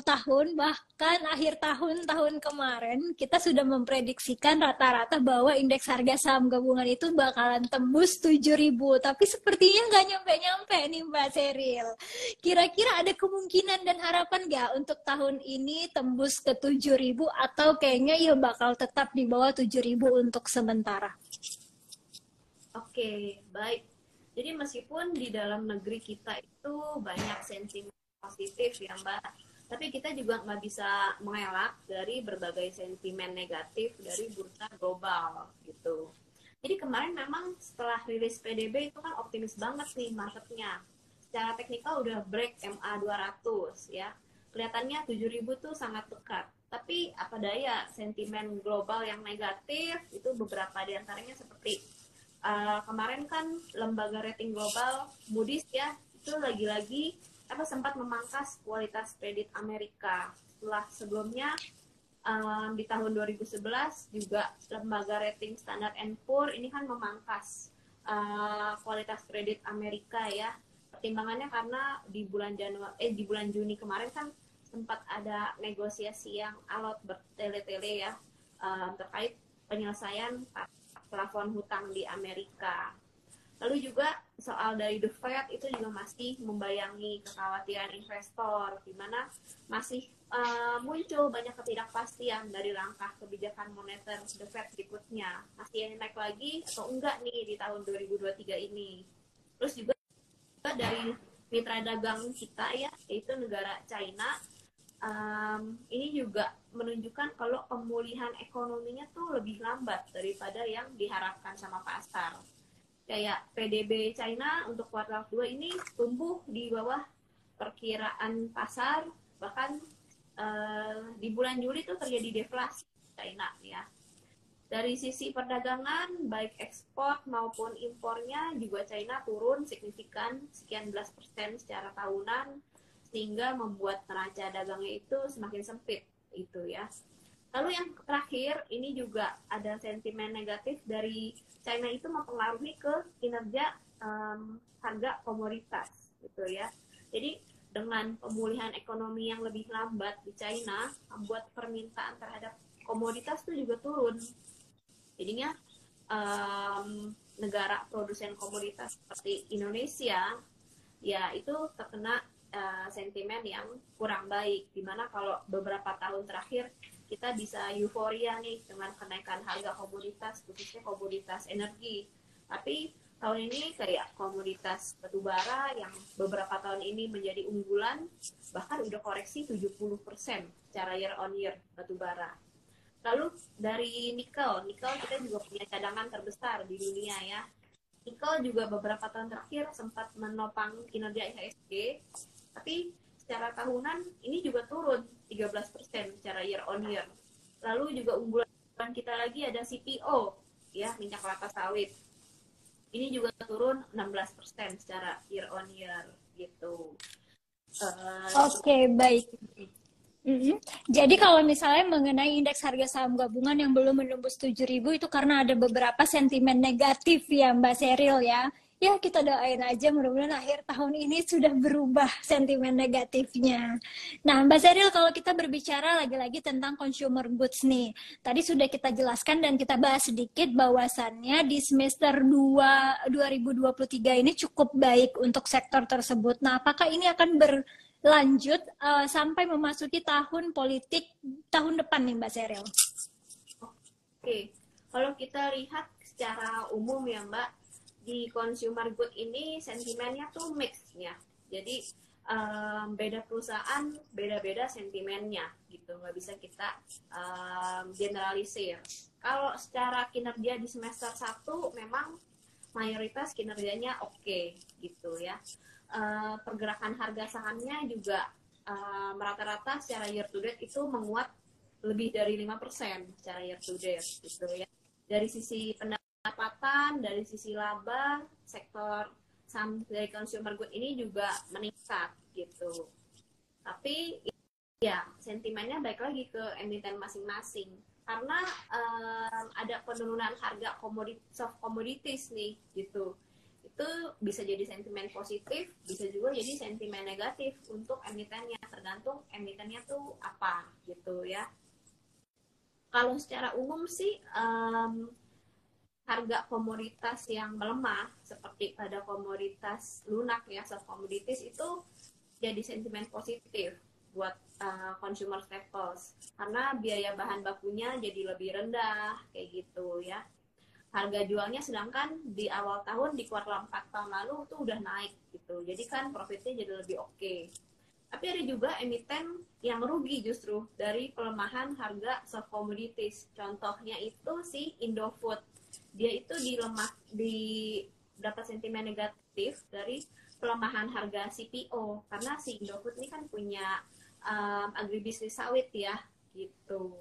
tahun, bahkan akhir tahun kemarin, kita sudah memprediksikan rata-rata bahwa indeks harga saham gabungan itu bakalan tembus 7.000. Tapi sepertinya nggak nyampe-nyampe nih Mbak Seril. Kira-kira ada kemungkinan dan harapan nggak untuk tahun ini tembus ke 7.000 atau kayaknya ya bakal tetap di bawah 7.000 untuk sementara? Oke, baik. Jadi meskipun di dalam negeri kita itu banyak sentimen positif ya Mbak, tapi kita juga nggak bisa mengelak dari berbagai sentimen negatif dari bursa global gitu. Jadi kemarin memang setelah rilis PDB itu kan optimis banget nih marketnya. Secara teknikal udah break MA 200 ya. Kelihatannya 7.000 tuh sangat dekat. Tapi apa daya, sentimen global yang negatif itu beberapa diantaranya seperti kemarin kan lembaga rating global Moody's ya itu lagi-lagi sempat memangkas kualitas kredit Amerika. Setelah sebelumnya di tahun 2011 juga lembaga rating Standard and Poor ini kan memangkas kualitas kredit Amerika ya. Pertimbangannya karena di bulan Juni kemarin kan sempat ada negosiasi yang alot bertele-tele ya terkait penyelesaian plafon hutang di Amerika. Lalu juga soal dari The Fed itu juga masih membayangi kekhawatiran investor, di mana masih muncul banyak ketidakpastian dari langkah kebijakan moneter The Fed berikutnya. Masih naik lagi atau enggak nih di tahun 2023 ini. Terus juga dari mitra dagang kita ya, yaitu negara China, ini juga menunjukkan kalau pemulihan ekonominya tuh lebih lambat daripada yang diharapkan sama pasar. Kayak PDB China untuk kuartal 2 ini tumbuh di bawah perkiraan pasar, bahkan di bulan Juli tuh terjadi deflasi China ya. Dari sisi perdagangan, baik ekspor maupun impornya juga China turun signifikan sekian belas persen secara tahunan, sehingga membuat neraca dagangnya itu semakin sempit itu ya. Lalu yang terakhir ini juga ada sentimen negatif dari China itu mempengaruhi ke kinerja harga komoditas gitu ya. Jadi dengan pemulihan ekonomi yang lebih lambat di China membuat permintaan terhadap komoditas itu juga turun. Jadinya negara produsen komoditas seperti Indonesia ya itu terkena sentimen yang kurang baik, dimana kalau beberapa tahun terakhir kita bisa euforia nih dengan kenaikan harga komoditas, khususnya komoditas energi. Tapi tahun ini kayak komoditas batubara yang beberapa tahun ini menjadi unggulan, bahkan udah koreksi 70% secara year on year batubara. Lalu dari nikel kita juga punya cadangan terbesar di dunia ya. Nikel juga beberapa tahun terakhir sempat menopang kinerja IHSG, tapi secara tahunan ini juga turun 13% secara year on year. Lalu juga unggulan kita lagi ada CPO ya, minyak kelapa sawit. Ini juga turun 16% secara year on year gitu. Oke, baik. Jadi kalau misalnya mengenai indeks harga saham gabungan yang belum menembus 7.000 itu karena ada beberapa sentimen negatif ya Mbak Seril ya. Ya kita doain aja mudah-mudahan akhir tahun ini sudah berubah sentimen negatifnya. Nah Mbak Seril kalau kita berbicara lagi-lagi tentang consumer goods nih. Tadi sudah kita jelaskan dan kita bahas sedikit bahwasannya di semester 2 2023 ini cukup baik untuk sektor tersebut. Nah apakah ini akan lanjut sampai memasuki tahun politik tahun depan nih Mbak Seril? Oke, kalau kita lihat secara umum ya Mbak, di consumer good ini sentimennya tuh mix ya. Jadi beda perusahaan beda-beda sentimennya gitu, nggak bisa kita generalisir. Kalau secara kinerja di semester 1 memang mayoritas kinerjanya oke gitu ya. Pergerakan harga sahamnya juga rata-rata secara year to date itu menguat lebih dari 5% secara year to date gitu ya. Dari sisi pendapatan, dari sisi laba, sektor saham dari consumer good ini juga meningkat gitu. Tapi ya sentimennya baik lagi ke emiten masing-masing karena ada penurunan harga soft commodities nih gitu. Itu itu bisa jadi sentimen positif, bisa juga jadi sentimen negatif untuk emitennya, tergantung emitennya tuh apa gitu ya. Kalau secara umum sih harga komoditas yang melemah seperti pada komoditas lunak ya, soft commodities itu jadi sentimen positif buat consumer staples karena biaya bahan bakunya jadi lebih rendah kayak gitu ya. Harga jualnya sedangkan di awal tahun di kuartal 4 tahun lalu tuh udah naik gitu. Jadi kan profitnya jadi lebih oke. Tapi ada juga emiten yang rugi justru dari pelemahan harga soft commodities. Contohnya itu si Indofood. Dia itu di dapat sentimen negatif dari pelemahan harga CPO karena si Indofood ini kan punya agribisnis sawit ya gitu.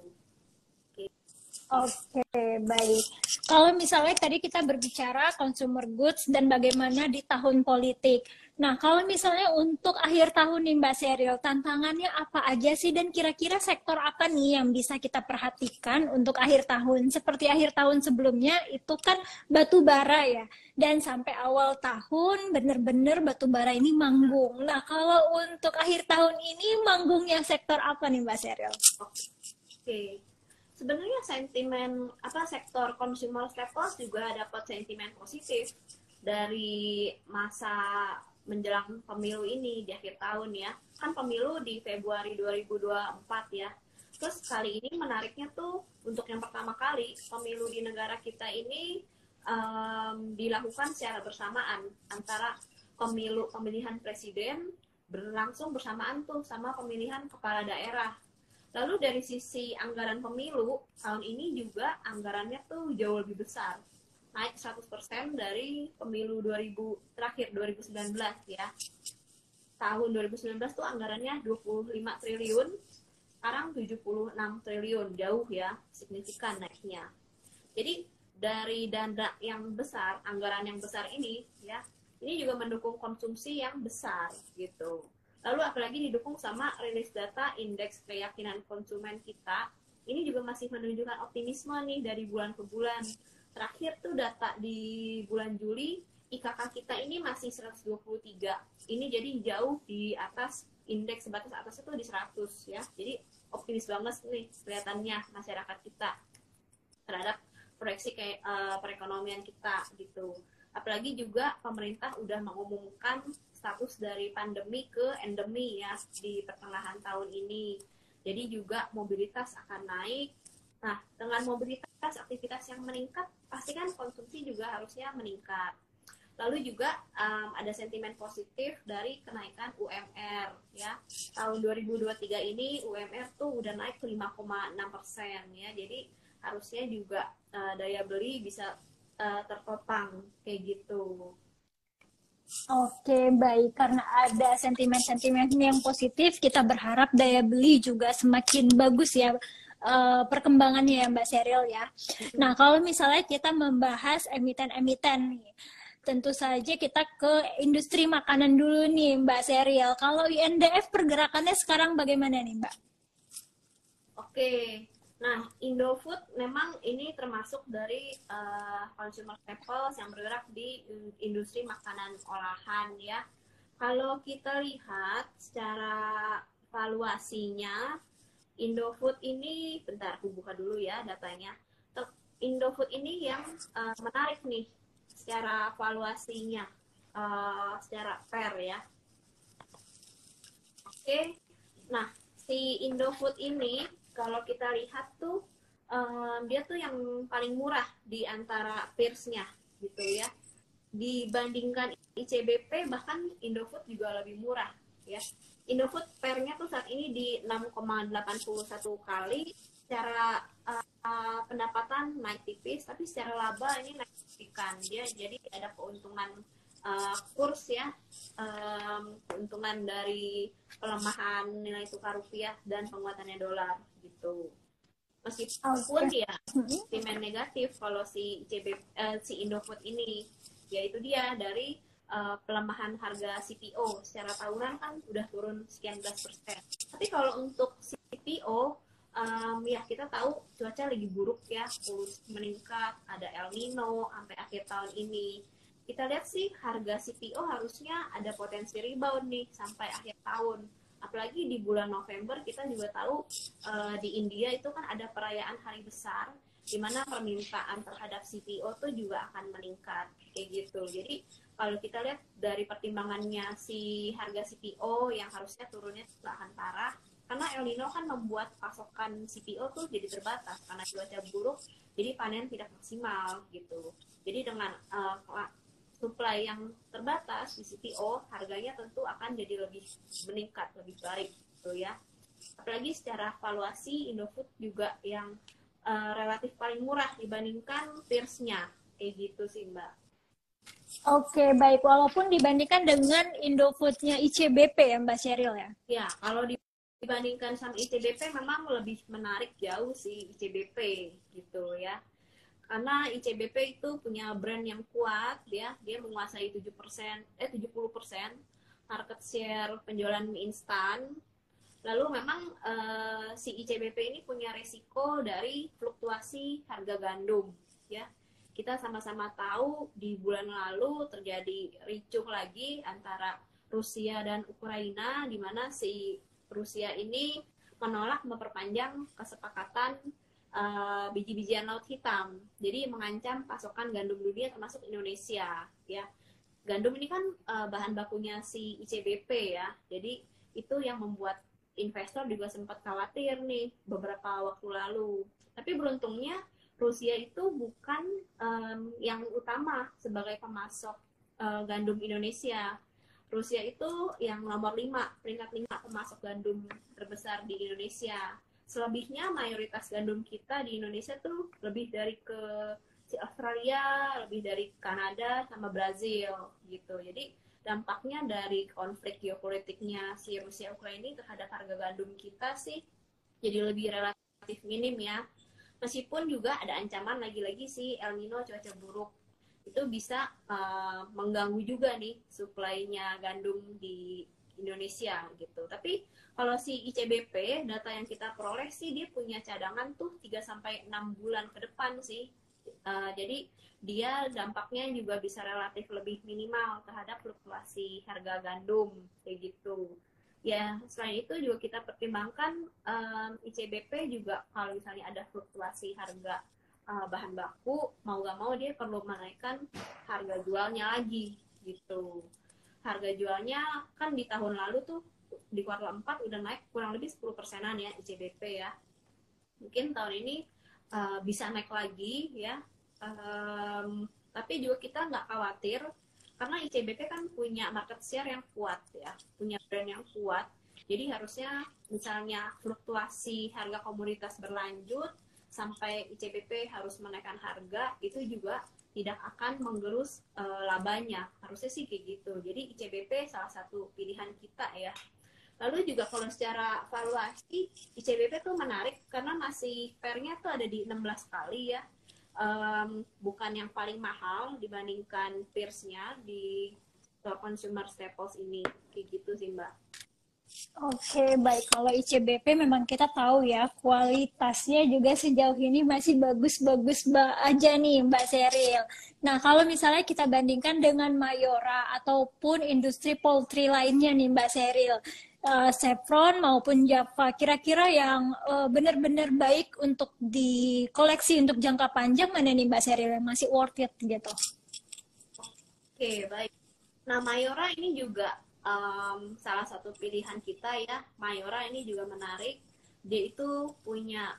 Oke, baik. Kalau misalnya tadi kita berbicara consumer goods dan bagaimana di tahun politik. Nah, kalau misalnya untuk akhir tahun nih Mbak Sheryl, tantangannya apa aja sih dan kira-kira sektor apa nih yang bisa kita perhatikan untuk akhir tahun? Seperti akhir tahun sebelumnya itu kan batu bara ya. Dan sampai awal tahun benar-benar batu bara ini manggung. Nah, kalau untuk akhir tahun ini manggungnya sektor apa nih Mbak Sheryl? Oke. Sebenarnya sentimen sektor consumer staples juga dapat sentimen positif dari masa menjelang pemilu ini di akhir tahun ya. Kan pemilu di Februari 2024 ya. Terus kali ini menariknya tuh untuk yang pertama kali pemilu di negara kita ini dilakukan secara bersamaan antara pemilihan presiden berlangsung bersamaan tuh sama pemilihan kepala daerah. Lalu dari sisi anggaran pemilu, tahun ini juga anggarannya tuh jauh lebih besar. Naik 100% dari pemilu 2019 ya. Tahun 2019 tuh anggarannya 25 triliun, sekarang 76 triliun, jauh ya, signifikan naiknya. Jadi dari dana yang besar, anggaran yang besar ini ya, ini juga mendukung konsumsi yang besar gitu. Lalu apalagi didukung sama rilis data indeks keyakinan konsumen kita, ini juga masih menunjukkan optimisme nih dari bulan ke bulan. Terakhir tuh data di bulan Juli, IKK kita ini masih 123. Ini jadi jauh di atas indeks sebatas atas itu di 100 ya. Jadi optimis banget nih kelihatannya masyarakat kita terhadap proyeksi perekonomian kita gitu. Apalagi juga pemerintah udah mengumumkan status dari pandemi ke endemi ya di pertengahan tahun ini. Jadi juga mobilitas akan naik. Nah, dengan mobilitas aktivitas yang meningkat, pasti kan konsumsi juga harusnya meningkat. Lalu juga ada sentimen positif dari kenaikan UMR ya. Tahun 2023 ini UMR tuh udah naik ke 5,6% ya. Jadi harusnya juga daya beli bisa tertopang kayak gitu. Oke, baik. Karena ada sentimen-sentimen yang positif, kita berharap daya beli juga semakin bagus ya perkembangannya ya Mbak Sheryl ya. Nah, kalau misalnya kita membahas emiten-emiten nih, tentu saja kita ke industri makanan dulu nih Mbak Sheryl. Kalau INDF pergerakannya sekarang bagaimana nih Mbak? Oke. Nah, Indofood memang ini termasuk dari consumer staples yang bergerak di industri makanan olahan ya. Kalau kita lihat secara valuasinya, Indofood ini, bentar aku buka dulu ya datanya. Indofood ini yang menarik nih secara valuasinya, secara fair ya. Oke, nah si Indofood ini kalau kita lihat tuh dia tuh yang paling murah di antara peers-nya gitu ya. Dibandingkan ICBP bahkan Indofood juga lebih murah ya. Indofood pair-nya tuh saat ini di 6,81 kali. Secara pendapatan naik tipis, tapi secara laba ini naik signifikan. Dia jadi ada keuntungan kurs ya, keuntungan dari pelemahan nilai tukar rupiah dan penguatannya dolar gitu. Meskipun ya sentimen negatif kalau si Indofood ini, yaitu dia dari pelemahan harga CPO secara tahunan kan udah turun sekian belas persen. Tapi kalau untuk CPO ya kita tahu cuaca lagi buruk ya, polusi meningkat, ada El Nino sampai akhir tahun ini. kita lihat sih harga CPO harusnya ada potensi rebound nih sampai akhir tahun. Apalagi di bulan November kita juga tahu di India itu kan ada perayaan hari besar di mana permintaan terhadap CPO tuh juga akan meningkat kayak gitu. Jadi kalau kita lihat dari pertimbangannya si harga CPO yang harusnya turunnya tidak akan parah, karena El Nino kan membuat pasokan CPO tuh jadi terbatas karena cuaca buruk, jadi panen tidak maksimal gitu. Jadi dengan supply yang terbatas di CPO, harganya tentu akan jadi lebih meningkat, lebih baik gitu ya. Apalagi secara valuasi Indofood juga yang relatif paling murah dibandingkan peers-nya, kayak gitu sih Mbak. Oke, baik. Walaupun dibandingkan dengan Indofood-nya ICBP ya Mbak Sheryl ya? Ya, kalau dibandingkan sama ICBP memang lebih menarik jauh sih ICBP gitu ya. Karena ICBP itu punya brand yang kuat ya, dia menguasai 70% market share penjualan mie instan. Lalu memang si ICBP ini punya resiko dari fluktuasi harga gandum ya. Kita sama-sama tahu di bulan lalu terjadi ricuh lagi antara Rusia dan Ukraina, di mana si Rusia ini menolak memperpanjang kesepakatan biji-bijian laut hitam. Jadi mengancam pasokan gandum dunia termasuk Indonesia ya. Gandum ini kan bahan bakunya si ICBP ya. Jadi itu yang membuat investor juga sempat khawatir nih beberapa waktu lalu. Tapi beruntungnya Rusia itu bukan yang utama sebagai pemasok gandum Indonesia. Rusia itu yang nomor 5, peringkat 5 pemasok gandum terbesar di Indonesia. Selebihnya mayoritas gandum kita di Indonesia tuh lebih dari ke si Australia, lebih dari Kanada sama Brazil gitu. Jadi dampaknya dari konflik geopolitiknya si Rusia Ukraina terhadap harga gandum kita sih jadi lebih relatif minim ya. Meskipun juga ada ancaman lagi-lagi si El Nino cuaca buruk itu bisa mengganggu juga nih suplainya gandum di Indonesia gitu. Tapi kalau si ICBP data yang kita peroleh sih dia punya cadangan tuh 3 sampai 6 bulan ke depan sih. Jadi dia dampaknya juga bisa relatif lebih minimal terhadap fluktuasi harga gandum kayak gitu. Ya, selain itu juga kita pertimbangkan ICBP juga kalau misalnya ada fluktuasi harga bahan baku, mau gak mau dia perlu menaikkan harga jualnya lagi gitu. Harga jualnya kan di tahun lalu tuh di kuartal 4 udah naik kurang lebih 10%-an ya ICBP ya. Mungkin tahun ini bisa naik lagi ya. Tapi juga kita nggak khawatir karena ICBP kan punya market share yang kuat ya, punya brand yang kuat. Jadi harusnya misalnya fluktuasi harga komoditas berlanjut sampai ICBP harus menaikkan harga, itu juga tidak akan menggerus labanya. Harusnya sih kayak gitu. Jadi ICBP salah satu pilihan kita ya. Lalu juga kalau secara valuasi ICBP tuh menarik karena masih pair-nya tuh ada di 16 kali ya. Bukan yang paling mahal dibandingkan peers-nya di consumer staples ini. Kayak gitu sih Mbak. Oke, baik. Kalau ICBP memang kita tahu ya, kualitasnya juga sejauh ini masih bagus-bagus aja nih, Mbak Sheryl. Nah, kalau misalnya kita bandingkan dengan Mayora ataupun industri poultry lainnya nih, Mbak Sheryl, Chevron maupun Java, kira-kira yang benar-benar baik untuk dikoleksi untuk jangka panjang mana nih, Mbak Sheryl, yang masih worth it gitu? Oke, baik. Nah, Mayora ini juga salah satu pilihan kita ya. Mayora ini juga menarik. Dia itu punya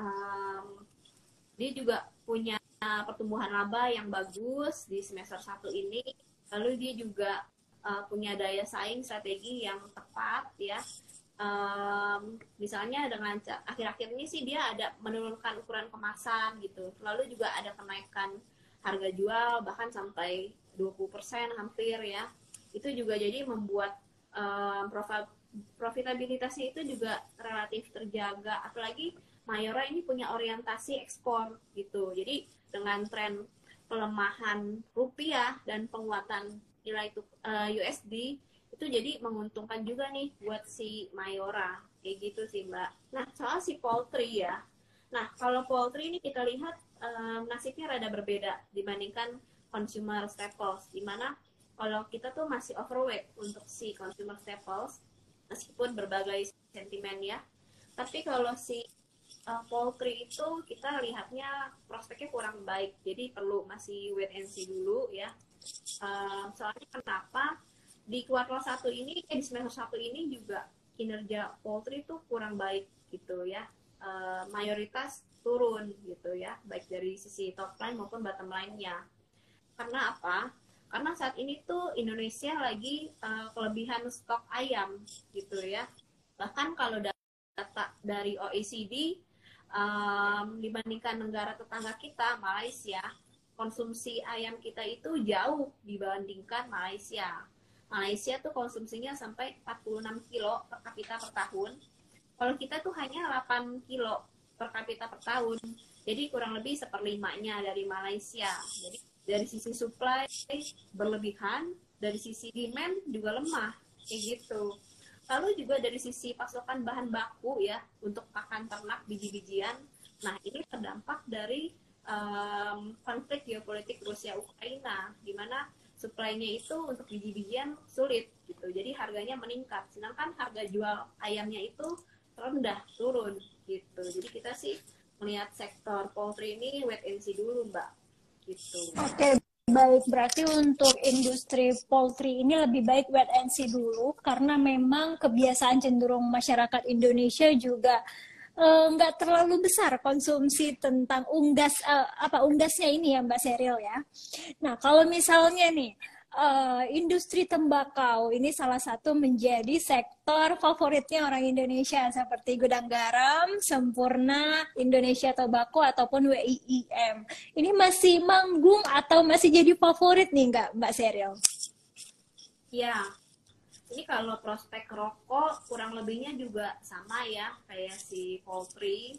dia juga punya pertumbuhan laba yang bagus di semester 1 ini. Lalu dia juga punya daya saing strategi yang tepat ya. Misalnya dengan akhir-akhir ini sih dia ada menurunkan ukuran kemasan gitu. Lalu juga ada kenaikan harga jual bahkan sampai 20% hampir ya. Itu juga jadi membuat profitabilitasnya itu juga relatif terjaga. Apalagi Mayora ini punya orientasi ekspor gitu. Jadi dengan tren pelemahan rupiah dan penguatan nilai USD itu jadi menguntungkan juga nih buat si Mayora. Kayak gitu sih Mbak. Nah soal si poultry ya. Nah kalau poultry ini kita lihat nasibnya rada berbeda dibandingkan consumer staples, dimana kalau kita tuh masih overweight untuk si consumer staples, meskipun berbagai sentimen ya. Tapi kalau si poultry itu kita lihatnya prospeknya kurang baik, jadi perlu masih wait and see dulu ya. Soalnya kenapa? Di kuartal 1 ini, di semester 1 ini juga kinerja poultry itu kurang baik gitu ya. Mayoritas turun gitu ya, baik dari sisi top line maupun bottom line-nya. Karena apa? Karena saat ini tuh Indonesia lagi kelebihan stok ayam gitu ya. Bahkan kalau data dari OECD dibandingkan negara tetangga kita, Malaysia, konsumsi ayam kita itu jauh dibandingkan Malaysia. Malaysia tuh konsumsinya sampai 46 kilo per kapita per tahun. Kalau kita tuh hanya 8 kilo per kapita per tahun. Jadi kurang lebih seperlimanya dari Malaysia. Jadi dari sisi supply berlebihan, dari sisi demand juga lemah, kayak gitu. Lalu juga dari sisi pasokan bahan baku ya untuk pakan ternak biji-bijian. Nah ini terdampak dari konflik geopolitik Rusia Ukraina, di mana supply-nya itu untuk biji-bijian sulit gitu. Jadi harganya meningkat. Sedangkan harga jual ayamnya itu rendah, turun gitu. Jadi kita sih melihat sektor poultry ini wait and see dulu, Mbak. Gitu. Oke, baik. Berarti untuk industri poultry ini lebih baik wait and see dulu, karena memang kebiasaan cenderung masyarakat Indonesia juga nggak terlalu besar konsumsi tentang unggasnya ini ya Mbak Seril ya. Nah kalau misalnya nih industri tembakau ini salah satu menjadi sektor favoritnya orang Indonesia seperti Gudang Garam, Sempurna, Indonesia Tobacco ataupun WIIM. Ini masih manggung atau masih jadi favorit nih nggak Mbak Seril? Ya, ini kalau prospek rokok kurang lebihnya juga sama ya kayak si poultry.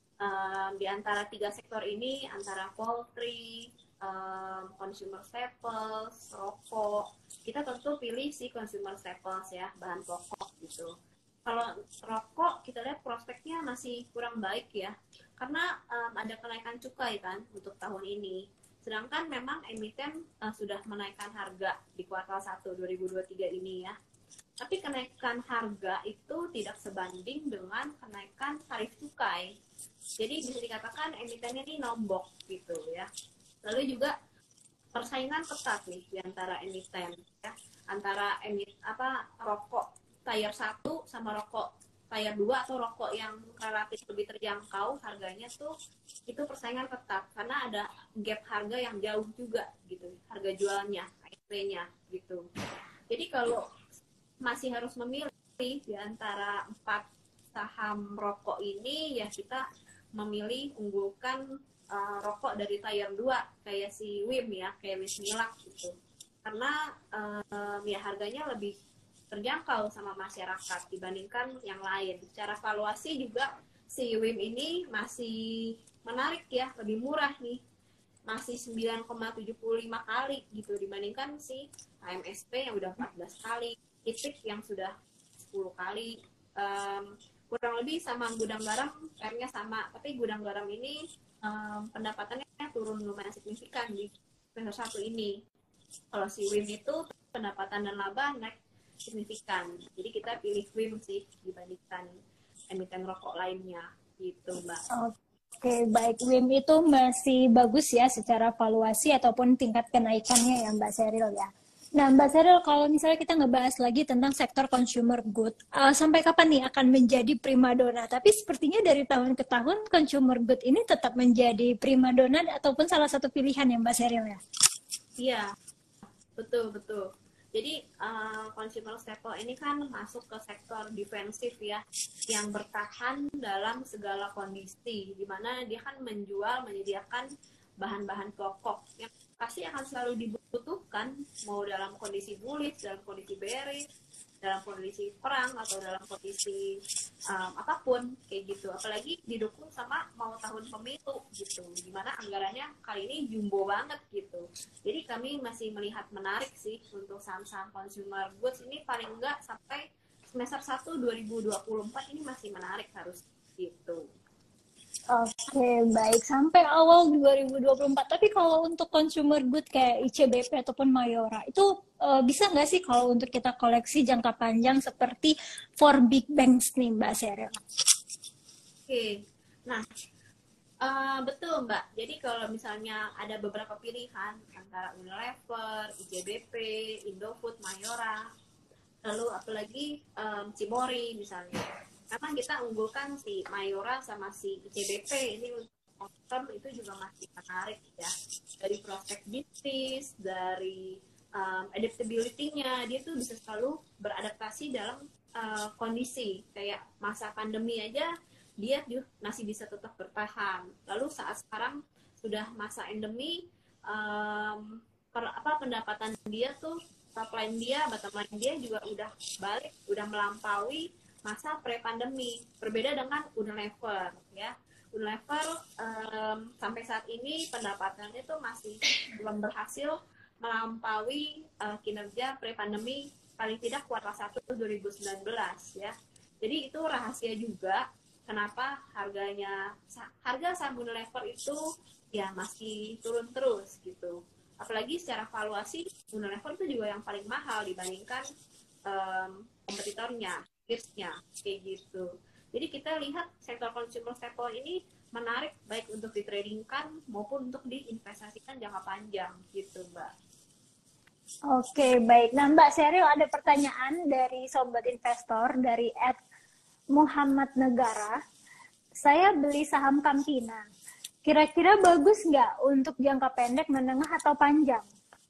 Di antara 3 sektor ini, antara poultry, consumer staples, rokok, kita tentu pilih si consumer staples ya, bahan pokok gitu. Kalau rokok kita lihat prospeknya masih kurang baik ya, karena ada kenaikan cukai kan untuk tahun ini. Sedangkan memang emiten sudah menaikkan harga di kuartal 1 2023 ini ya. Tapi kenaikan harga itu tidak sebanding dengan kenaikan tarif cukai. Jadi bisa dikatakan emitennya ini nombok gitu ya. Lalu juga persaingan ketat nih di antara emiten ya. Antara rokok tier 1 sama rokok tier 2 atau rokok yang relatif lebih terjangkau harganya tuh itu persaingan ketat karena ada gap harga yang jauh juga gitu. Harga jualnya, HSP-nya gitu. Jadi kalau masih harus memilih di antara 4 saham rokok ini, ya kita memilih unggulkan rokok dari tier 2 kayak si WIM ya, kayak Wismilak gitu. Karena ya harganya lebih terjangkau sama masyarakat dibandingkan yang lain. Secara valuasi juga si WIM ini masih menarik ya, lebih murah nih. Masih 9,75 kali gitu dibandingkan si AMSP yang udah 14 kali, IPIC yang sudah 10 kali. Kurang lebih sama Gudang Garam, PR-nya sama, tapi Gudang Garam ini pendapatannya turun lumayan signifikan di semester 1 ini. Kalau si WIM itu pendapatan dan laba naik signifikan. Jadi kita pilih WIM sih dibandingkan emiten rokok lainnya gitu, Mbak. Oke, baik. WIM itu masih bagus ya secara valuasi ataupun tingkat kenaikannya ya Mbak Seril ya. Nah Mbak Seril, kalau misalnya kita ngebahas lagi tentang sektor consumer good, sampai kapan nih akan menjadi primadona? Tapi sepertinya dari tahun ke tahun consumer good ini tetap menjadi primadona ataupun salah satu pilihan ya Mbak Seril ya? Iya, betul. Jadi consumer staple ini kan masuk ke sektor defensif ya, yang bertahan dalam segala kondisi, di mana dia kan menyediakan bahan-bahan pokok yang pasti akan selalu dibutuhkan, mau dalam kondisi bullish, dalam kondisi bearish, dalam kondisi perang atau dalam kondisi apapun kayak gitu. Apalagi didukung sama mau tahun pemilu gitu, dimana anggarannya kali ini jumbo banget gitu. Jadi kami masih melihat menarik sih untuk saham-saham consumer goods ini, paling enggak sampai semester 1 2024 ini masih menarik harus gitu. Oke, baik. Sampai awal 2024. Tapi kalau untuk consumer good kayak ICBP ataupun Mayora, itu bisa nggak sih kalau untuk kita koleksi jangka panjang seperti for big banks nih, Mbak Seril? Oke, nah betul Mbak. Jadi kalau misalnya ada beberapa pilihan antara Unilever, ICBP, Indofood, Mayora, lalu apalagi Cimory misalnya. Memang kita unggulkan si Mayora sama si ICBP ini untuk long term itu juga masih menarik ya. Dari prospek bisnis, dari adaptability-nya, dia tuh bisa selalu beradaptasi dalam kondisi kayak masa pandemi aja dia masih bisa tetap bertahan. Lalu saat sekarang sudah masa endemi, pendapatan dia tuh top line dia, bottom line dia juga udah balik, udah melampaui masa pre-pandemi. Berbeda dengan Unilever ya. Unilever sampai saat ini pendapatannya tuh masih belum berhasil melampaui kinerja pre-pandemi paling tidak kuartal 1 2019 ya. Jadi itu rahasia juga kenapa harga saham Unilever itu ya masih turun terus gitu. Apalagi secara valuasi Unilever itu juga yang paling mahal dibandingkan kompetitornya, peersnya kayak gitu. Jadi kita lihat sektor consumer staple ini menarik baik untuk ditradingkan maupun untuk diinvestasikan jangka panjang gitu, Mbak. Oke, baik. Nah, Mbak Seril ada pertanyaan dari sobat investor dari Muhammad Negara. Saya beli saham Campina. Kira-kira bagus nggak untuk jangka pendek, menengah, atau panjang?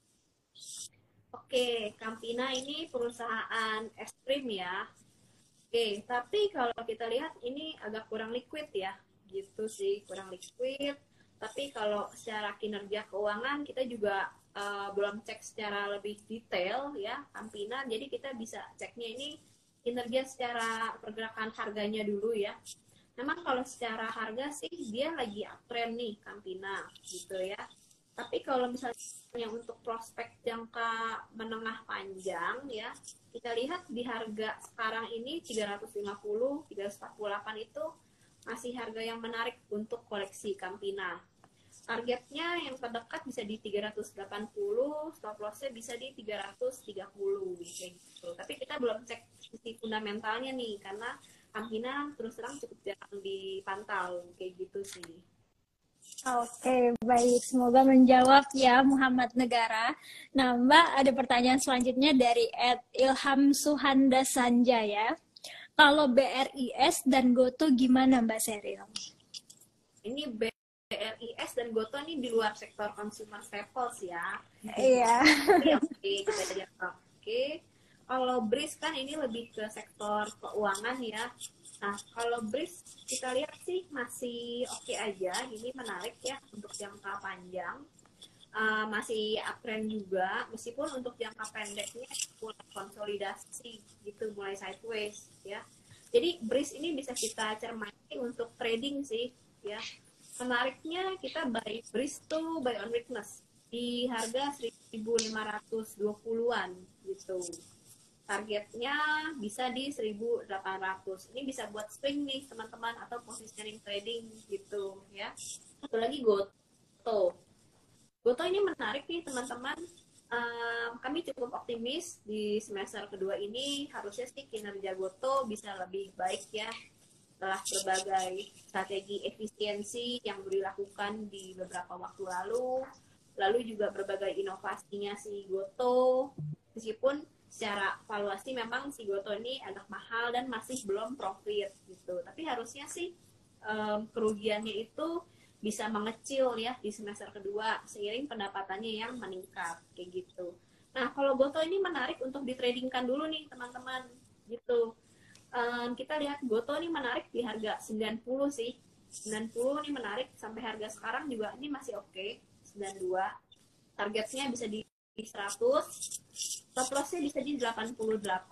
Oke, Campina ini perusahaan es krim ya. Oke, tapi kalau kita lihat ini agak kurang liquid ya. Gitu sih, kurang liquid. Tapi kalau secara kinerja keuangan kita juga belum cek secara lebih detail ya Campina. Jadi kita bisa ceknya ini kinerja secara pergerakan harganya dulu ya. Memang kalau secara harga sih dia lagi uptrend nih Campina gitu ya. Tapi kalau misalnya untuk prospek jangka menengah panjang ya, kita lihat di harga sekarang ini 350, 348 itu masih harga yang menarik untuk koleksi Campina. Targetnya yang terdekat bisa di 380, stop loss-nya bisa di 330 kayak gitu. Tapi kita belum cek sisi fundamentalnya nih karena Campina terus terang cukup jarang dipantau kayak gitu sih. Oke, baik. Semoga menjawab ya Muhammad Negara. Nah, Mbak, ada pertanyaan selanjutnya dari Ilham Suhanda Sanjaya. Kalau BRIS dan GoTo gimana, Mbak Seril? Ini BRIS dan GoTo ini di luar sektor consumer staples ya. Iya. Oke, kita jawab. Oke. Kalau BRIS kan ini lebih ke sektor keuangan ya. Nah, kalau BRIS kita lihat sih masih oke aja. Ini menarik ya untuk jangka panjang. Masih uptrend juga, meskipun untuk jangka pendeknya mulai konsolidasi gitu, mulai sideways ya. Jadi BRIS ini bisa kita cermati untuk trading sih ya. Menariknya kita buy BRIS tuh buy on weakness di harga 1.520-an gitu. Targetnya bisa di 1.800. Ini bisa buat swing nih teman-teman atau positioning trading gitu ya. Satu lagi GoTo. GoTo ini menarik nih teman-teman. Kami cukup optimis di semester kedua ini harusnya sih kinerja GoTo bisa lebih baik ya setelah berbagai strategi efisiensi yang dilakukan di beberapa waktu lalu juga berbagai inovasinya si GoTo, meskipun secara valuasi memang si GoTo ini agak mahal dan masih belum profit gitu, tapi harusnya sih kerugiannya itu bisa mengecil ya di semester kedua seiring pendapatannya yang meningkat kayak gitu. Nah, kalau GoTo ini menarik untuk ditradingkan dulu nih teman-teman gitu. Kita lihat GoTo ini menarik di harga 90 sih. 90 ini menarik sampai harga sekarang juga ini masih oke. 92. Targetnya bisa di 100. Stop loss-nya bisa di 88.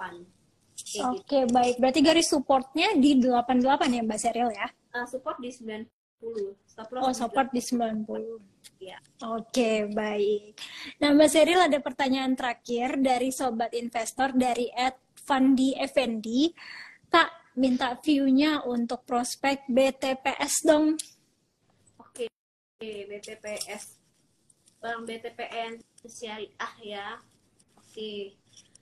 Oke, baik. Berarti garis supportnya di 88 ya, Mbak Seril ya? Support di 90. Support di 90. Ya. Oke, baik. Nah, Mbak Seril ada pertanyaan terakhir dari sobat investor dari @Fandi Effendi. Kak, minta view-nya untuk prospek BTPS dong. Oke, BTPS. Bank BTPN Syariah ya. Oke.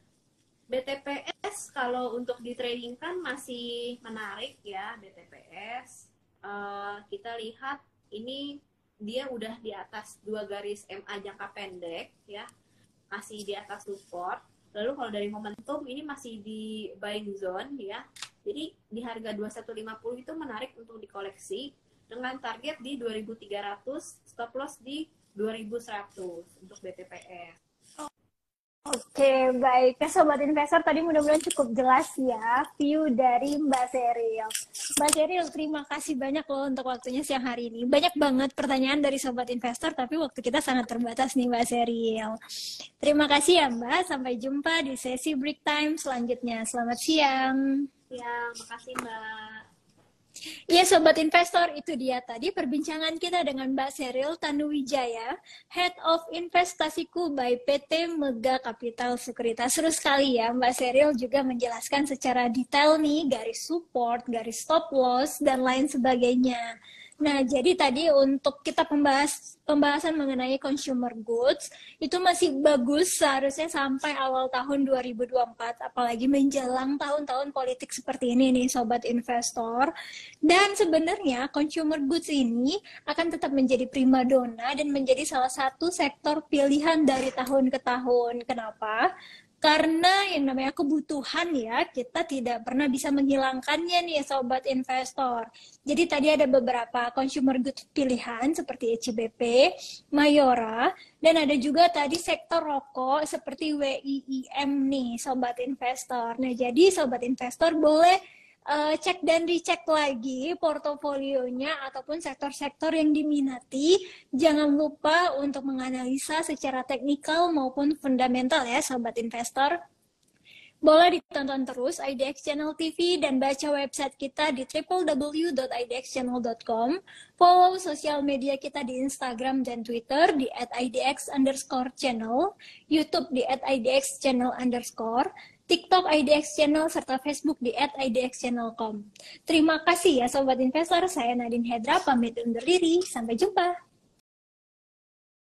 BTPS kalau untuk di trading kan masih menarik ya BTPS. Kita lihat ini dia udah di atas 2 garis MA jangka pendek ya, masih di atas support. Lalu kalau dari momentum ini masih di buying zone ya. Jadi di harga 2150 itu menarik untuk dikoleksi dengan target di 2300, stop loss di 2100 untuk BTPS. Oke, baik. Ya, Sobat Investor, tadi mudah-mudahan cukup jelas ya view dari Mbak Seril. Mbak Seril, terima kasih banyak loh untuk waktunya siang hari ini. Banyak banget pertanyaan dari Sobat Investor, tapi waktu kita sangat terbatas nih Mbak Seril. Terima kasih ya Mbak, sampai jumpa di sesi break time selanjutnya. Selamat siang. Ya, makasih Mbak. Ya Sobat Investor, itu dia tadi perbincangan kita dengan Mbak Seril Tanuwijaya, Head of Investasiku by PT Mega Capital Sekuritas. Seru sekali ya, Mbak Seril juga menjelaskan secara detail nih garis support, garis stop loss, dan lain sebagainya. Nah, jadi tadi untuk kita pembahasan mengenai consumer goods, itu masih bagus seharusnya sampai awal tahun 2024, apalagi menjelang tahun-tahun politik seperti ini nih, Sobat Investor. Dan sebenarnya consumer goods ini akan tetap menjadi primadona dan menjadi salah satu sektor pilihan dari tahun ke tahun. Kenapa? Karena yang namanya kebutuhan ya, kita tidak pernah bisa menghilangkannya nih Sobat Investor. Jadi tadi ada beberapa consumer goods pilihan seperti ECBP, Mayora, dan ada juga tadi sektor rokok seperti WIIM nih Sobat Investor. Nah jadi Sobat Investor boleh cek dan dicek lagi portofolionya ataupun sektor-sektor yang diminati. Jangan lupa untuk menganalisa secara teknikal maupun fundamental ya Sobat Investor. Boleh ditonton terus IDX Channel TV dan baca website kita di www.idxchannel.com. Follow sosial media kita di Instagram dan Twitter di @idx_channel, YouTube di @idxchannel_, TikTok IDX Channel, serta Facebook di @idxchannel.com. Terima kasih ya Sobat Investor, saya Nadine Hedra, pamit undur diri. Sampai jumpa.